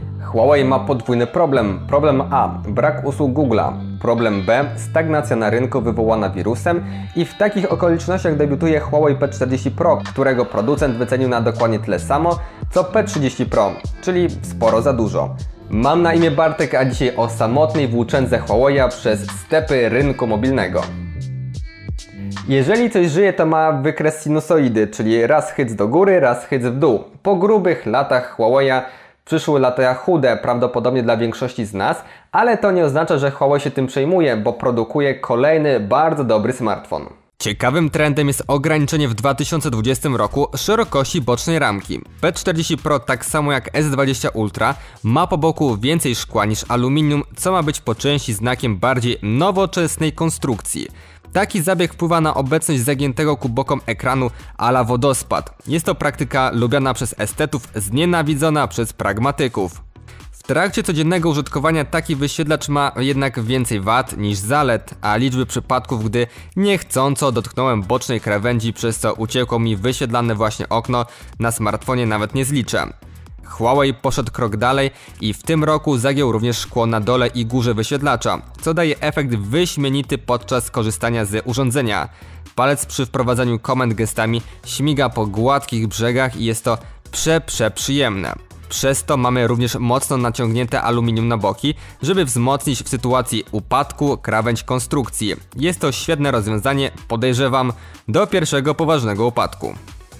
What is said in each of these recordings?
Huawei ma podwójny problem. Problem A. Brak usług Google'a. Problem B. Stagnacja na rynku wywołana wirusem i w takich okolicznościach debiutuje Huawei P40 Pro, którego producent wycenił na dokładnie tyle samo co P30 Pro, czyli sporo za dużo. Mam na imię Bartek, a dzisiaj o samotnej włóczędze Huawei'a przez stepy rynku mobilnego. Jeżeli coś żyje, to ma wykres sinusoidy, czyli raz hyc do góry, raz hyc w dół. Po grubych latach Huawei'a przyszły lata chude, prawdopodobnie dla większości z nas, ale to nie oznacza, że Huawei się tym przejmuje, bo produkuje kolejny bardzo dobry smartfon. Ciekawym trendem jest ograniczenie w 2020 roku szerokości bocznej ramki. P40 Pro, tak samo jak S20 Ultra, ma po boku więcej szkła niż aluminium, co ma być po części znakiem bardziej nowoczesnej konstrukcji. Taki zabieg wpływa na obecność zagiętego ku bokom ekranu a la wodospad. Jest to praktyka lubiana przez estetów, znienawidzona przez pragmatyków. W trakcie codziennego użytkowania taki wyświetlacz ma jednak więcej wad niż zalet, a liczby przypadków, gdy niechcąco dotknąłem bocznej krawędzi, przez co uciekło mi wyświetlane właśnie okno, na smartfonie nawet nie zliczę. Huawei poszedł krok dalej i w tym roku zagiął również szkło na dole i górze wyświetlacza, co daje efekt wyśmienity podczas korzystania z urządzenia. Palec przy wprowadzaniu komend gestami śmiga po gładkich brzegach i jest to przyjemne. Przez to mamy również mocno naciągnięte aluminium na boki, żeby wzmocnić w sytuacji upadku krawędź konstrukcji. Jest to świetne rozwiązanie, podejrzewam, do pierwszego poważnego upadku.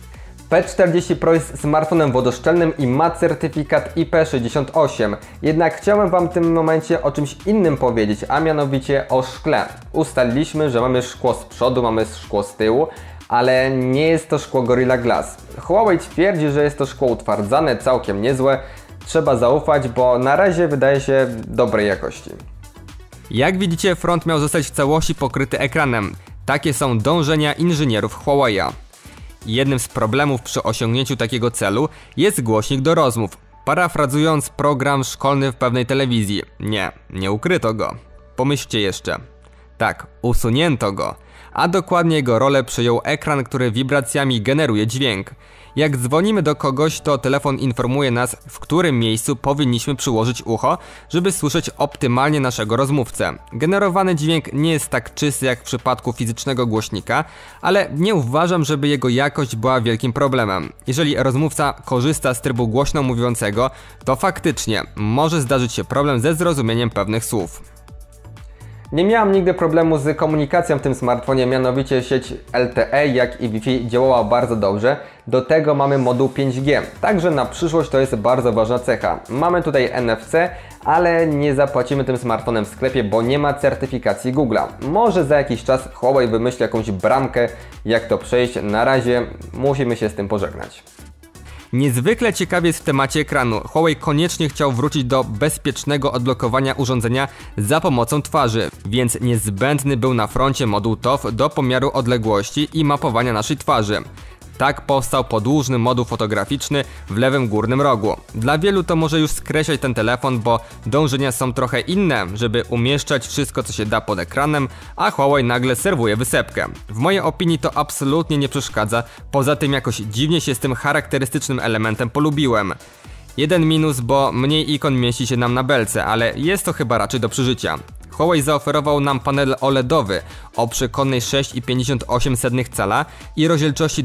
P40 Pro jest smartfonem wodoszczelnym i ma certyfikat IP68. Jednak chciałem Wam w tym momencie o czymś innym powiedzieć, a mianowicie o szkle. Ustaliliśmy, że mamy szkło z przodu, mamy szkło z tyłu, ale nie jest to szkło Gorilla Glass. Huawei twierdzi, że jest to szkło utwardzane, całkiem niezłe. Trzeba zaufać, bo na razie wydaje się dobrej jakości. Jak widzicie, front miał zostać w całości pokryty ekranem. Takie są dążenia inżynierów Huawei'a. Jednym z problemów przy osiągnięciu takiego celu jest głośnik do rozmów. Parafrazując program szkolny w pewnej telewizji. Nie ukryto go. Pomyślcie jeszcze. Tak, usunięto go. A dokładnie jego rolę przejął ekran, który wibracjami generuje dźwięk. Jak dzwonimy do kogoś, to telefon informuje nas, w którym miejscu powinniśmy przyłożyć ucho, żeby słyszeć optymalnie naszego rozmówcę. Generowany dźwięk nie jest tak czysty jak w przypadku fizycznego głośnika, ale nie uważam, żeby jego jakość była wielkim problemem. Jeżeli rozmówca korzysta z trybu głośno mówiącego, to faktycznie może zdarzyć się problem ze zrozumieniem pewnych słów. Nie miałam nigdy problemu z komunikacją w tym smartfonie, mianowicie sieć LTE jak i Wi-Fi działała bardzo dobrze. Do tego mamy moduł 5G, także na przyszłość to jest bardzo ważna cecha. Mamy tutaj NFC, ale nie zapłacimy tym smartfonem w sklepie, bo nie ma certyfikacji Google'a. Może za jakiś czas Huawei wymyśli jakąś bramkę, jak to przejść. Na razie musimy się z tym pożegnać. Niezwykle ciekawie jest w temacie ekranu. Huawei koniecznie chciał wrócić do bezpiecznego odblokowania urządzenia za pomocą twarzy, więc niezbędny był na froncie moduł TOF do pomiaru odległości i mapowania naszej twarzy. Tak powstał podłużny moduł fotograficzny w lewym górnym rogu. Dla wielu to może już skreślać ten telefon, bo dążenia są trochę inne, żeby umieszczać wszystko, co się da pod ekranem, a Huawei nagle serwuje wysepkę. W mojej opinii to absolutnie nie przeszkadza, poza tym jakoś dziwnie się z tym charakterystycznym elementem polubiłem. Jeden minus, bo mniej ikon mieści się nam na belce, ale jest to chyba raczej do przeżycia. Huawei zaoferował nam panel OLEDowy o przekonnej 6,58 cala i rozdzielczości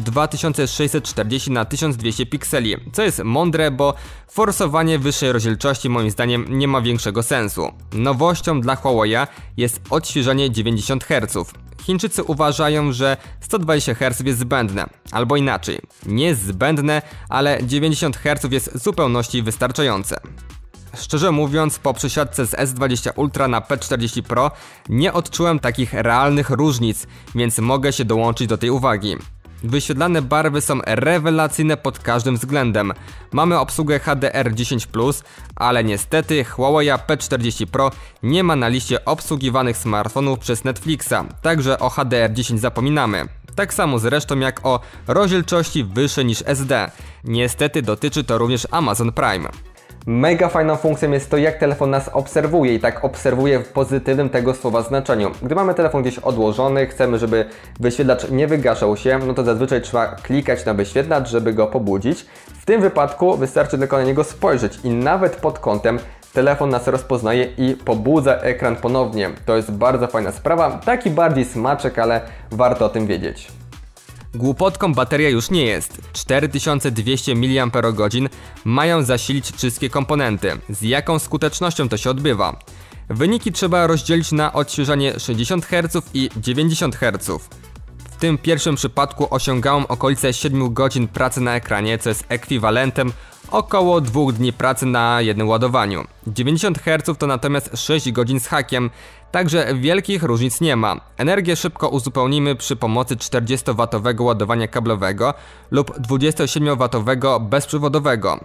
2640 na 1200 pikseli, co jest mądre, bo forsowanie wyższej rozdzielczości moim zdaniem nie ma większego sensu. Nowością dla Huawei'a jest odświeżanie 90 Hz. Chińczycy uważają, że 120 Hz jest zbędne, albo inaczej, nie jest zbędne, ale 90 Hz jest w zupełności wystarczające. Szczerze mówiąc, po przesiadce z S20 Ultra na P40 Pro nie odczułem takich realnych różnic, więc mogę się dołączyć do tej uwagi. Wyświetlane barwy są rewelacyjne pod każdym względem. Mamy obsługę HDR10+, ale niestety Huawei P40 Pro nie ma na liście obsługiwanych smartfonów przez Netflixa, także o HDR10 zapominamy. Tak samo zresztą jak o rozdzielczości wyższej niż SD. Niestety dotyczy to również Amazon Prime. Mega fajną funkcją jest to, jak telefon nas obserwuje i tak obserwuje w pozytywnym tego słowa znaczeniu. Gdy mamy telefon gdzieś odłożony, chcemy, żeby wyświetlacz nie wygaszał się, no to zazwyczaj trzeba klikać na wyświetlacz, żeby go pobudzić. W tym wypadku wystarczy tylko na niego spojrzeć i nawet pod kątem telefon nas rozpoznaje i pobudza ekran ponownie. To jest bardzo fajna sprawa, taki bardziej smaczek, ale warto o tym wiedzieć. Głupotką bateria już nie jest. 4200 mAh mają zasilić wszystkie komponenty. Z jaką skutecznością to się odbywa? Wyniki trzeba rozdzielić na odświeżanie 60 Hz i 90 Hz. W tym pierwszym przypadku osiągałem okolice 7 godzin pracy na ekranie, co jest ekwiwalentem około 2 dni pracy na jednym ładowaniu. 90 Hz to natomiast 6 godzin z hakiem, także wielkich różnic nie ma. Energię szybko uzupełnimy przy pomocy 40W ładowania kablowego lub 27W bezprzewodowego.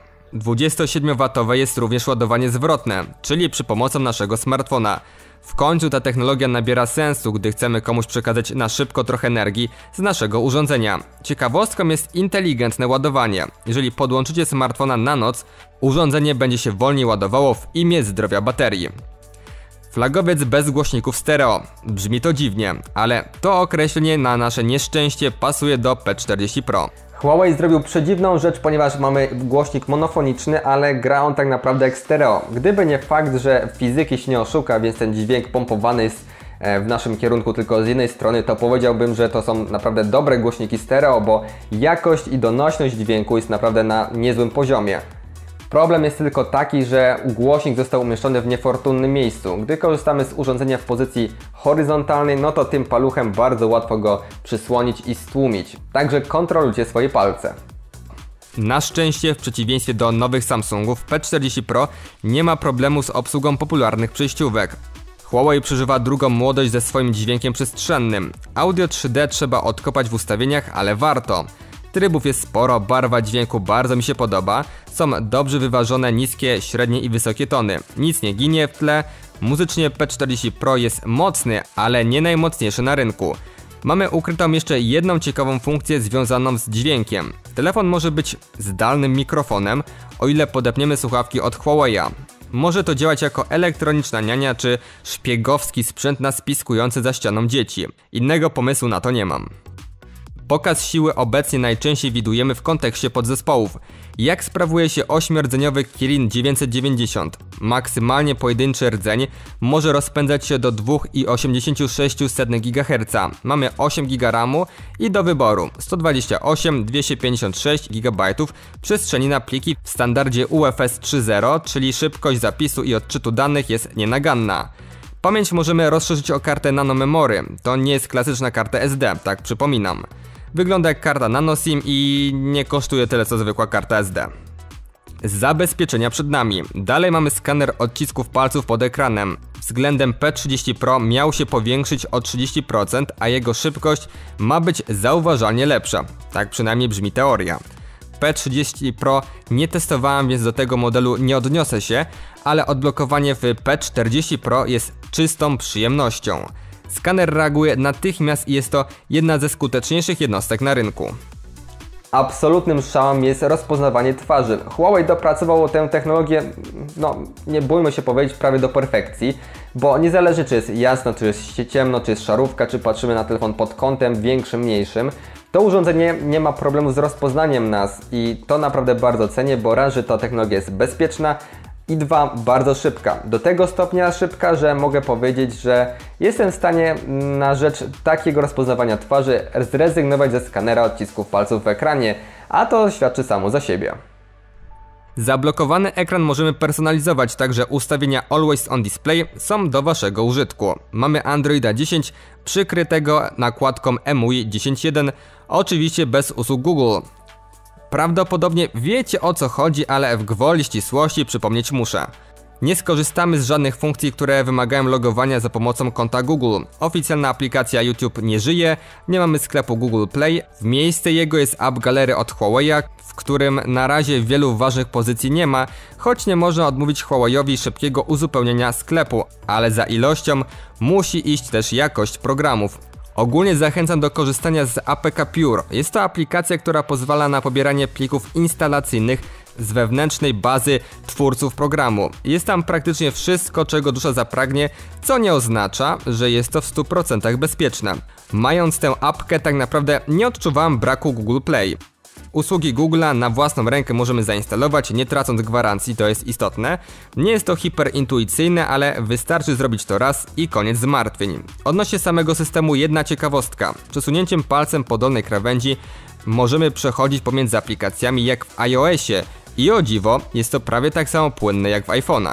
27W jest również ładowanie zwrotne, czyli przy pomocą naszego smartfona. W końcu ta technologia nabiera sensu, gdy chcemy komuś przekazać na szybko trochę energii z naszego urządzenia. Ciekawostką jest inteligentne ładowanie. Jeżeli podłączycie smartfona na noc, urządzenie będzie się wolniej ładowało w imię zdrowia baterii. Flagowiec bez głośników stereo. Brzmi to dziwnie, ale to określenie na nasze nieszczęście pasuje do P40 Pro. Huawei zrobił przedziwną rzecz, ponieważ mamy głośnik monofoniczny, ale gra on tak naprawdę jak stereo. Gdyby nie fakt, że fizyki się nie oszuka, więc ten dźwięk pompowany jest w naszym kierunku tylko z jednej strony, to powiedziałbym, że to są naprawdę dobre głośniki stereo, bo jakość i donośność dźwięku jest naprawdę na niezłym poziomie. Problem jest tylko taki, że głośnik został umieszczony w niefortunnym miejscu. Gdy korzystamy z urządzenia w pozycji horyzontalnej, no to tym paluchem bardzo łatwo go przysłonić i stłumić. Także kontrolujcie swoje palce. Na szczęście, w przeciwieństwie do nowych Samsungów, P40 Pro nie ma problemu z obsługą popularnych przejściówek. Huawei przeżywa drugą młodość ze swoim dźwiękiem przestrzennym. Audio 3D trzeba odkopać w ustawieniach, ale warto. Trybów jest sporo, barwa dźwięku bardzo mi się podoba, są dobrze wyważone niskie, średnie i wysokie tony. Nic nie ginie w tle, muzycznie P40 Pro jest mocny, ale nie najmocniejszy na rynku. Mamy ukrytą jeszcze jedną ciekawą funkcję związaną z dźwiękiem. Telefon może być zdalnym mikrofonem, o ile podepniemy słuchawki od Huawei'a. Może to działać jako elektroniczna niania czy szpiegowski sprzęt napiskujący za ścianą dzieci. Innego pomysłu na to nie mam. Pokaz siły obecnie najczęściej widujemy w kontekście podzespołów. Jak sprawuje się 8-rdzeniowy Kirin 990? Maksymalnie pojedynczy rdzeń może rozpędzać się do 2,86 GHz. Mamy 8 GB RAMu i do wyboru 128, 256 GB przestrzeni na pliki w standardzie UFS 3.0, czyli szybkość zapisu i odczytu danych jest nienaganna. Pamięć możemy rozszerzyć o kartę nano memory. To nie jest klasyczna karta SD, tak przypominam. Wygląda jak karta nano SIM i nie kosztuje tyle co zwykła karta SD. Zabezpieczenia przed nami. Dalej mamy skaner odcisków palców pod ekranem. Względem P30 Pro miał się powiększyć o 30%, a jego szybkość ma być zauważalnie lepsza. Tak przynajmniej brzmi teoria. P30 Pro nie testowałem, więc do tego modelu nie odniosę się, ale odblokowanie w P40 Pro jest czystą przyjemnością. Skaner reaguje natychmiast i jest to jedna ze skuteczniejszych jednostek na rynku. Absolutnym szałem jest rozpoznawanie twarzy. Huawei dopracowało tę technologię, nie bójmy się powiedzieć, prawie do perfekcji, bo niezależnie czy jest jasno, czy jest ciemno, czy jest szarówka, czy patrzymy na telefon pod kątem większym, mniejszym, to urządzenie nie ma problemu z rozpoznaniem nas i to naprawdę bardzo cenię, bo raz, że ta technologia jest bezpieczna, i dwa, bardzo szybka. Do tego stopnia szybka, że mogę powiedzieć, że jestem w stanie na rzecz takiego rozpoznawania twarzy zrezygnować ze skanera odcisków palców w ekranie, a to świadczy samo za siebie. Zablokowany ekran możemy personalizować, także ustawienia Always on Display są do Waszego użytku. Mamy Androida 10 przykrytego nakładką MUI 10.1, oczywiście bez usług Google. Prawdopodobnie wiecie o co chodzi, ale w gwoli ścisłości przypomnieć muszę. Nie skorzystamy z żadnych funkcji, które wymagają logowania za pomocą konta Google. Oficjalna aplikacja YouTube nie żyje, nie mamy sklepu Google Play. W miejsce jego jest App Gallery od Huawei'a, w którym na razie wielu ważnych pozycji nie ma, choć nie można odmówić Huawei'owi szybkiego uzupełnienia sklepu, ale za ilością musi iść też jakość programów. Ogólnie zachęcam do korzystania z APK Pure. Jest to aplikacja, która pozwala na pobieranie plików instalacyjnych z wewnętrznej bazy twórców programu. Jest tam praktycznie wszystko, czego dusza zapragnie, co nie oznacza, że jest to w 100% bezpieczne. Mając tę apkę, tak naprawdę nie odczuwałem braku Google Play. Usługi Google'a na własną rękę możemy zainstalować, nie tracąc gwarancji, to jest istotne. Nie jest to hiperintuicyjne, ale wystarczy zrobić to raz i koniec zmartwień. Odnośnie samego systemu jedna ciekawostka. Przesunięciem palcem po dolnej krawędzi możemy przechodzić pomiędzy aplikacjami jak w iOSie i o dziwo jest to prawie tak samo płynne jak w iPhone'ach.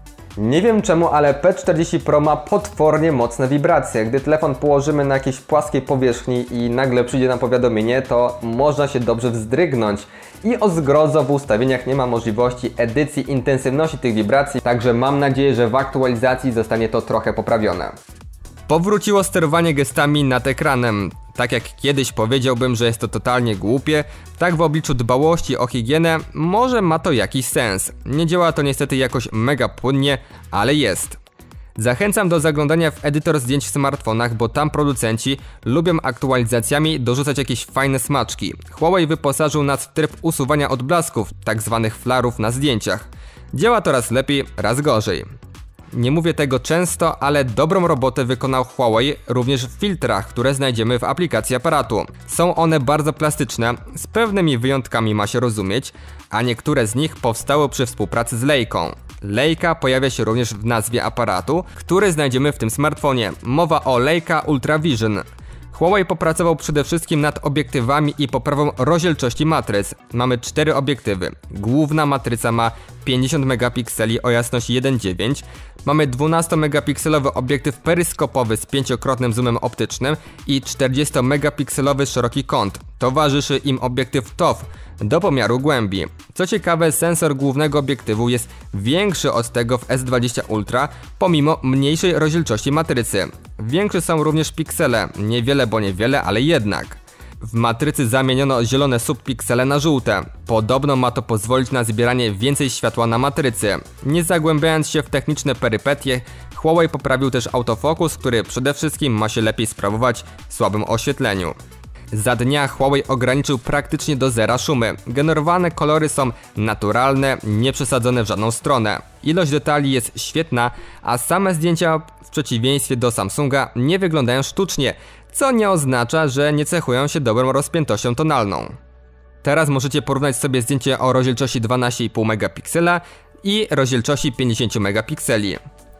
Nie wiem czemu, ale P40 Pro ma potwornie mocne wibracje. Gdy telefon położymy na jakiejś płaskiej powierzchni i nagle przyjdzie nam powiadomienie, to można się dobrze wzdrygnąć. I o zgrozo w ustawieniach nie ma możliwości edycji intensywności tych wibracji, także mam nadzieję, że w aktualizacji zostanie to trochę poprawione. Powróciło sterowanie gestami nad ekranem. Tak jak kiedyś powiedziałbym, że jest to totalnie głupie, tak w obliczu dbałości o higienę może ma to jakiś sens. Nie działa to niestety jakoś mega płynnie, ale jest. Zachęcam do zaglądania w edytor zdjęć w smartfonach, bo tam producenci lubią aktualizacjami dorzucać jakieś fajne smaczki. Huawei wyposażył nas w tryb usuwania odblasków, tak zwanych flarów na zdjęciach. Działa to raz lepiej, raz gorzej. Nie mówię tego często, ale dobrą robotę wykonał Huawei również w filtrach, które znajdziemy w aplikacji aparatu. Są one bardzo plastyczne, z pewnymi wyjątkami ma się rozumieć, a niektóre z nich powstały przy współpracy z Leiką. Leica pojawia się również w nazwie aparatu, który znajdziemy w tym smartfonie. Mowa o Leica Ultravision. Huawei popracował przede wszystkim nad obiektywami i poprawą rozdzielczości matryc. Mamy 4 obiektywy. Główna matryca ma 50 megapikseli o jasności 1.9. Mamy 12-megapikselowy obiektyw peryskopowy z 5-krotnym zoomem optycznym i 40-megapikselowy szeroki kąt. Towarzyszy im obiektyw TOF do pomiaru głębi. Co ciekawe, sensor głównego obiektywu jest większy od tego w S20 Ultra, pomimo mniejszej rozdzielczości matrycy. Większe są również piksele, niewiele bo niewiele, ale jednak. W matrycy zamieniono zielone subpiksele na żółte. Podobno ma to pozwolić na zbieranie więcej światła na matrycy. Nie zagłębiając się w techniczne perypetie, Huawei poprawił też autofokus, który przede wszystkim ma się lepiej sprawować w słabym oświetleniu. Za dnia Huawei ograniczył praktycznie do zera szumy. Generowane kolory są naturalne, nie przesadzone w żadną stronę. Ilość detali jest świetna, a same zdjęcia w przeciwieństwie do Samsunga nie wyglądają sztucznie, co nie oznacza, że nie cechują się dobrą rozpiętością tonalną. Teraz możecie porównać sobie zdjęcie o rozdzielczości 12,5 megapiksela i rozdzielczości 50 megapikseli.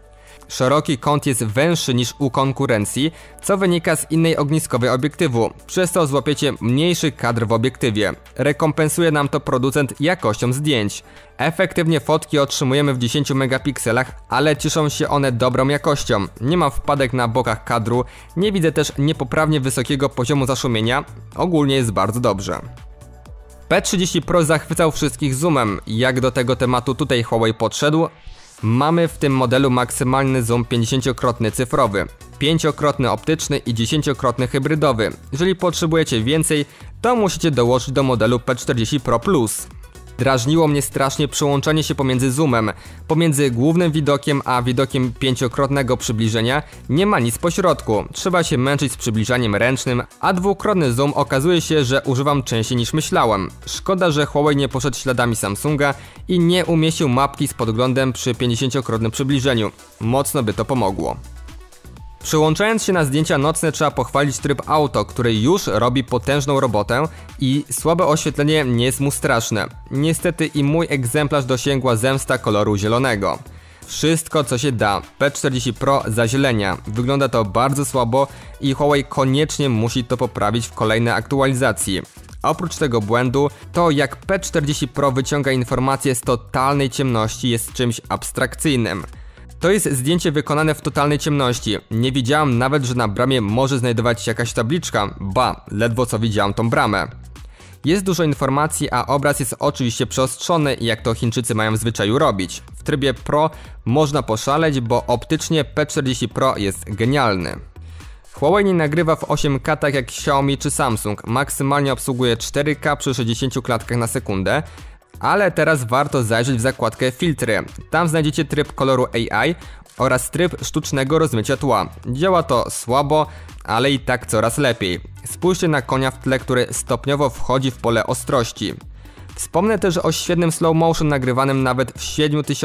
Szeroki kąt jest węższy niż u konkurencji, co wynika z innej ogniskowej obiektywu, przez co złapiecie mniejszy kadr w obiektywie. Rekompensuje nam to producent jakością zdjęć. Efektywnie fotki otrzymujemy w 10 megapikselach, ale cieszą się one dobrą jakością. Nie ma wpadek na bokach kadru, nie widzę też niepoprawnie wysokiego poziomu zaszumienia, ogólnie jest bardzo dobrze. P30 Pro zachwycał wszystkich zoomem. Jak do tego tematu tutaj Huawei podszedł? Mamy w tym modelu maksymalny zoom 50-krotny cyfrowy, 5-krotny optyczny i 10-krotny hybrydowy. Jeżeli potrzebujecie więcej, to musicie dołożyć do modelu P40 Pro Plus. Drażniło mnie strasznie przyłączanie się pomiędzy zoomem. Pomiędzy głównym widokiem a widokiem 5-krotnego przybliżenia nie ma nic pośrodku. Trzeba się męczyć z przybliżaniem ręcznym, a dwukrotny zoom okazuje się, że używam częściej niż myślałem. Szkoda, że Huawei nie poszedł śladami Samsunga i nie umieścił mapki z podglądem przy 50-krotnym przybliżeniu. Mocno by to pomogło. Przyłączając się na zdjęcia nocne trzeba pochwalić tryb auto, który już robi potężną robotę i słabe oświetlenie nie jest mu straszne. Niestety i mój egzemplarz dosięgła zemsta koloru zielonego. Wszystko co się da, P40 Pro zazielenia. Wygląda to bardzo słabo i Huawei koniecznie musi to poprawić w kolejnej aktualizacji. Oprócz tego błędu, to jak P40 Pro wyciąga informacje z totalnej ciemności jest czymś abstrakcyjnym. To jest zdjęcie wykonane w totalnej ciemności. Nie widziałam nawet, że na bramie może znajdować się jakaś tabliczka. Ba, ledwo co widziałam tą bramę. Jest dużo informacji, a obraz jest oczywiście przeostrzony, jak to Chińczycy mają w zwyczaju robić. W trybie Pro można poszaleć, bo optycznie P40 Pro jest genialny. Huawei nie nagrywa w 8K tak jak Xiaomi czy Samsung. Maksymalnie obsługuje 4K przy 60 klatkach na sekundę. Ale teraz warto zajrzeć w zakładkę filtry. Tam znajdziecie tryb koloru AI oraz tryb sztucznego rozmycia tła. Działa to słabo, ale i tak coraz lepiej. Spójrzcie na konia w tle, który stopniowo wchodzi w pole ostrości. W Wspomnę też o świetnym slow motion nagrywanym nawet w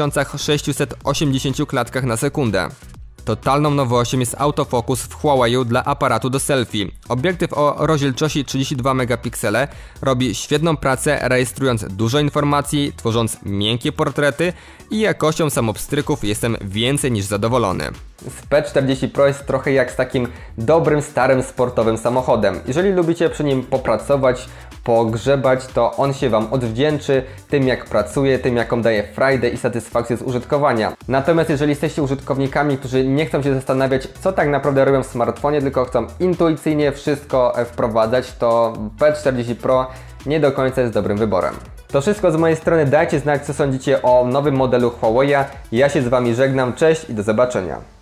7680 klatkach na sekundę. Totalną nowością jest autofokus w Huawei'u dla aparatu do selfie. Obiektyw o rozdzielczości 32 megapiksele robi świetną pracę, rejestrując dużo informacji, tworząc miękkie portrety i jakością samopstryków jestem więcej niż zadowolony. P40 Pro jest trochę jak z takim dobrym, starym, sportowym samochodem. Jeżeli lubicie przy nim popracować, pogrzebać, to on się Wam odwdzięczy tym, jak pracuje, tym, jaką daje frajdę i satysfakcję z użytkowania. Natomiast jeżeli jesteście użytkownikami, którzy nie chcą się zastanawiać, co tak naprawdę robią w smartfonie, tylko chcą intuicyjnie wszystko wprowadzać, to P40 Pro nie do końca jest dobrym wyborem. To wszystko z mojej strony. Dajcie znać, co sądzicie o nowym modelu Huawei'a. Ja się z Wami żegnam. Cześć i do zobaczenia.